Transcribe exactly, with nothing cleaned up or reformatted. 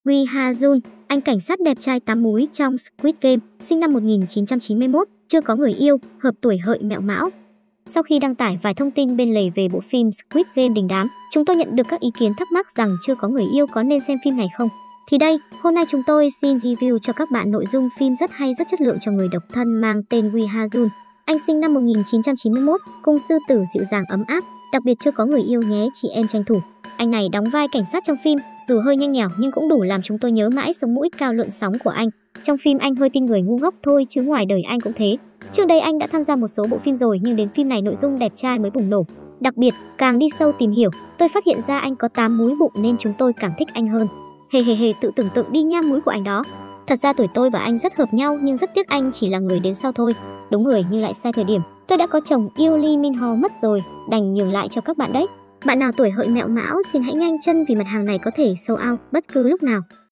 Wee Ha Jun, anh cảnh sát đẹp trai tám múi trong Squid Game, sinh năm một nghìn chín trăm chín mươi mốt, chưa có người yêu, hợp tuổi hợi mẹo mão. Sau khi đăng tải vài thông tin bên lề về bộ phim Squid Game đình đám, chúng tôi nhận được các ý kiến thắc mắc rằng chưa có người yêu có nên xem phim này không. Thì đây, hôm nay chúng tôi xin review cho các bạn nội dung phim rất hay, rất chất lượng cho người độc thân mang tên Wee Ha Jun. Anh sinh năm một nghìn chín trăm chín mươi mốt, cung sư tử dịu dàng ấm áp, đặc biệt chưa có người yêu nhé chị em tranh thủ. Anh này đóng vai cảnh sát trong phim, dù hơi nhanh nhảu nhưng cũng đủ làm chúng tôi nhớ mãi sống mũi cao lượn sóng của anh. Trong phim anh hơi tin người ngu ngốc thôi chứ ngoài đời anh cũng thế. Trước đây anh đã tham gia một số bộ phim rồi nhưng đến phim này nội dung đẹp trai mới bùng nổ. Đặc biệt, càng đi sâu tìm hiểu, tôi phát hiện ra anh có tám múi bụng nên chúng tôi càng thích anh hơn. Hề hề hề tự tưởng tượng đi nha múi của anh đó. Thật ra tuổi tôi và anh rất hợp nhau nhưng rất tiếc anh chỉ là người đến sau thôi. Đúng người nhưng lại sai thời điểm. Tôi đã có chồng yêu Lee Min Ho mất rồi, đành nhường lại cho các bạn đấy. Bạn nào tuổi hợi mẹo mão xin hãy nhanh chân vì mặt hàng này có thể sold out bất cứ lúc nào.